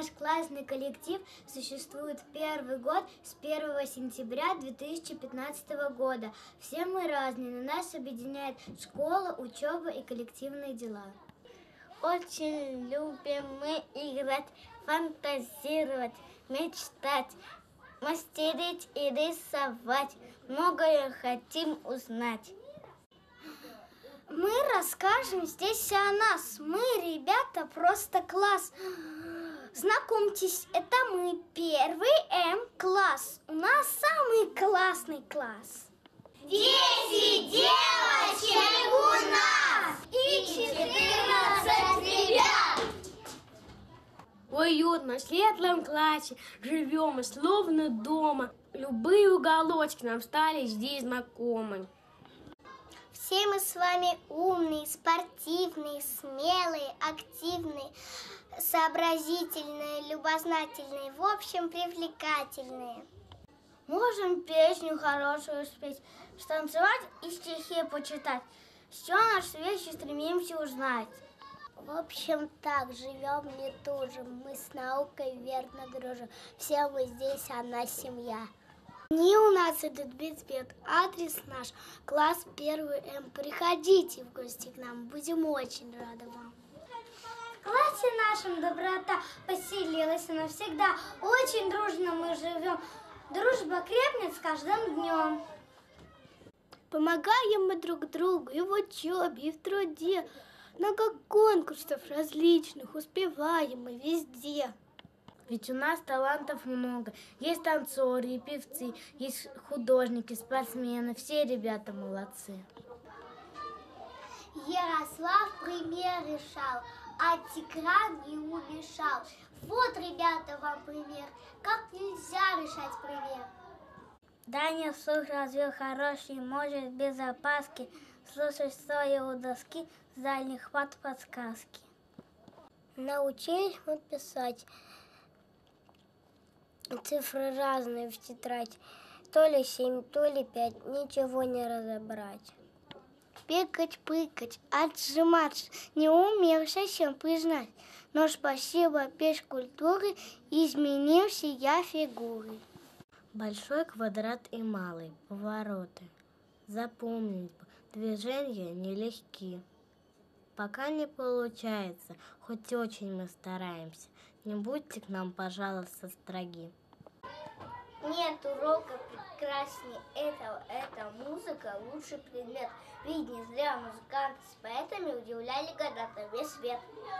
наш классный коллектив существует первый год с 1 сентября 2015 года. Все мы разные, но нас объединяет школа, учеба и коллективные дела. Очень любим мы играть, фантазировать, мечтать, мастерить и рисовать. Многое хотим узнать. Мы расскажем здесь о нас. Мы, ребята, просто класс. Знакомьтесь, это мы, первый М-класс. У нас самый классный класс. 10 девочек у нас и 14 ребят. В уютном, светлом классе живем мы словно дома. Любые уголочки нам стали здесь знакомы. Все мы с вами умные, спортивные, смелые, активные, сообразительные, любознательные, в общем, привлекательные. Можем песню хорошую спеть, станцевать и стихи почитать. Все на свете стремимся узнать. В общем, так, живем, не тужим, мы с наукой верно дружим. Все мы здесь, одна семья. Дни у нас идут без бед. Адрес наш, класс 1 М. Приходите в гости к нам, будем очень рады вам. В классе нашем доброта поселилась навсегда. Очень дружно мы живем. Дружба крепнет с каждым днем. Помогаем мы друг другу и в учебе, и в труде. Много конкурсов различных успеваем мы везде. Ведь у нас талантов много. Есть танцоры и певцы, есть художники, спортсмены. Все ребята молодцы. Ярослав пример решал, а Тигран не умешал. Вот, ребята, вам пример, как нельзя решать пример. Даня слух развил хороший, может без опаски слушать стоя у доски с дальних хват подсказки. Научились мы писать цифры разные в тетрадь. То ли 7, то ли 5, ничего не разобрать. Бегать, прыгать, отжиматься, не умел совсем признать. Но спасибо физкультуре, изменился я фигурой. Большой квадрат и малый, повороты. Запомнить бы, движения нелегки. Пока не получается, хоть очень мы стараемся. Не будьте к нам, пожалуйста, строги. Нет урока прекраснее этого. Эта музыка лучший предмет. Ведь не зря музыканты с поэтами удивляли когда-то весь свет.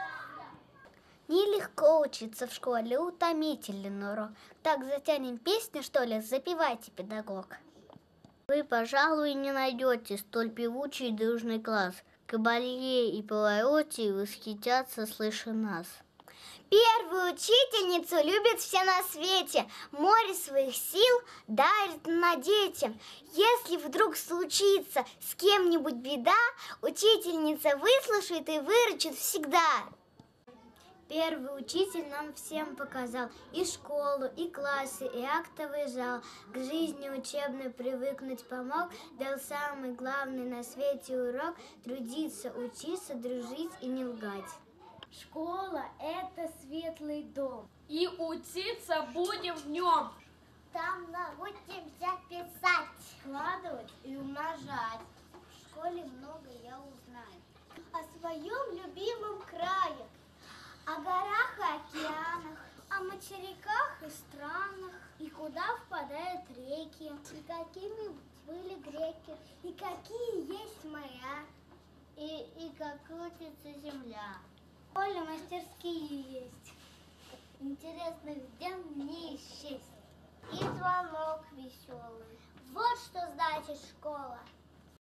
Нелегко учиться в школе, утомителен урок. Так затянем песню, что ли? Запевайте, педагог. Вы, пожалуй, не найдете столь певучий дружный класс. Кабалье и повороте восхитятся, слыша нас. Первую учительницу любят все на свете, море своих сил дарит на детям. Если вдруг случится с кем-нибудь беда, учительница выслушает и выручит всегда. Первый учитель нам всем показал и школу, и классы, и актовый зал. К жизни учебной привыкнуть помог, дал самый главный на свете урок — трудиться, учиться, дружить и не лгать. Школа – это светлый дом, и учиться будем в нем. Там научимся писать, Складывать и умножать. в школе много я узнаю. О своем любимом крае, о горах и океанах, о материках и странах, и куда впадают реки, И какими были греки, и какие есть моря. и как крутится земля. В школе мастерские есть. Интересных дел не исчесть. И звонок веселый. Вот что значит школа.